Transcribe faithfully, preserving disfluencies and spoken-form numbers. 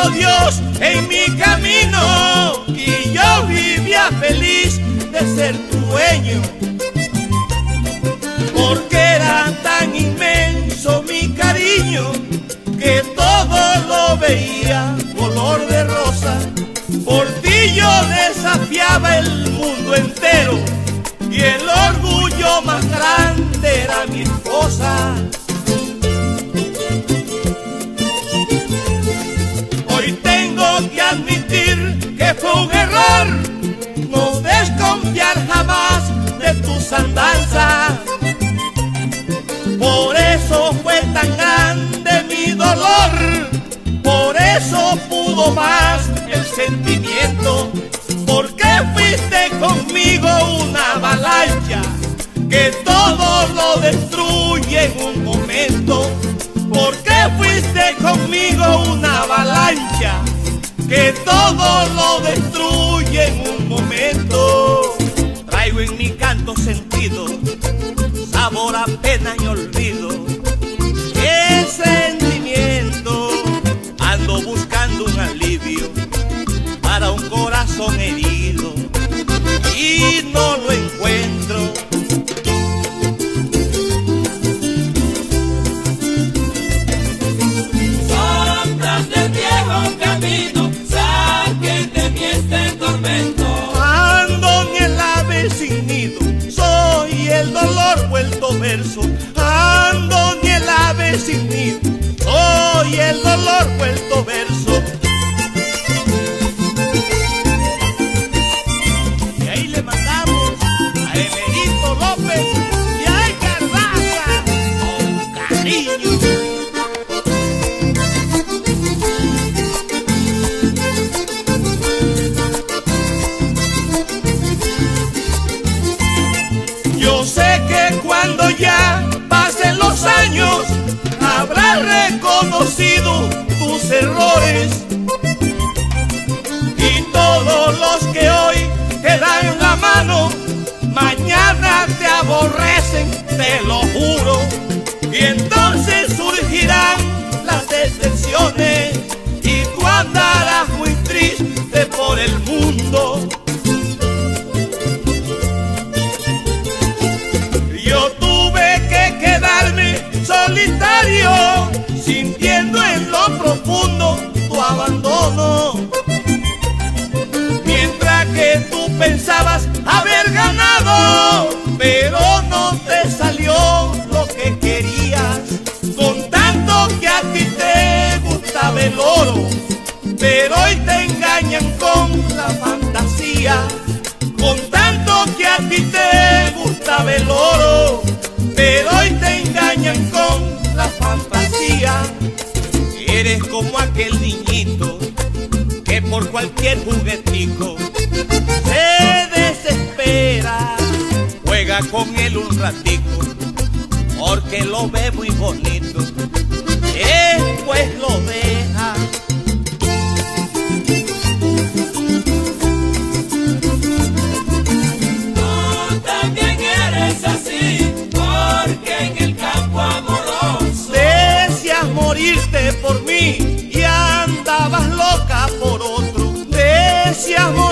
puso Dios en mi camino y yo vivía feliz de ser tu dueño, porque era tan inmenso mi cariño que todo lo veía color de rosa. Por ti yo desafiaba el mundo entero y el orgullo más grande era mi esposa. Hoy tengo que admitir que fue un error no desconfiar jamás de tus andanzas. Por eso fue tan grande mi dolor, por eso pudo más el sentimiento, porque fuiste conmigo una avalancha que todo lo destruye en un momento. Porque fuiste conmigo una avalancha que todo lo destruye en un momento. Traigo en mi canto sentido, sabor a pena y olvido. ¡Qué sentimiento! Ando buscando un alivio para un corazón herido y no lo encuentro. Sombras del viejo camino, saquen de mí este tormento. Ando ni el ave sin nido, soy el dolor vuelto verso. Ando ni el ave sin nido, soy el dolor vuelto verso. Y ahí le mandamos a Emerito López y a Edgar Daza con cariño. Yo sé que cuando ya pasen los años habrás reconocido tus errores, y todos los que hoy te dan la mano mañana te aborrecen, te lo juro. Y entonces surgirán las decepciones y tú andarás muy triste por el mundo. Yo tuve que quedarme solitario, sintiendo en lo profundo tu abandono. Mientras que tú pensabas haber ganado, pero no te salió lo que querías. Con tanto que a ti te gustaba el oro, pero hoy te engañan con la fantasía. Con tanto que a ti te gustaba el oro, pero hoy te engañan con la fantasía. Eres como aquel niñito que por cualquier juguetico se desespera. Juega con él un ratico porque lo ve muy bonito, después lo deja. Tú también eres así, porque en el campo amoroso deseas morirte por mí y andabas loca por otro. Deseas morirte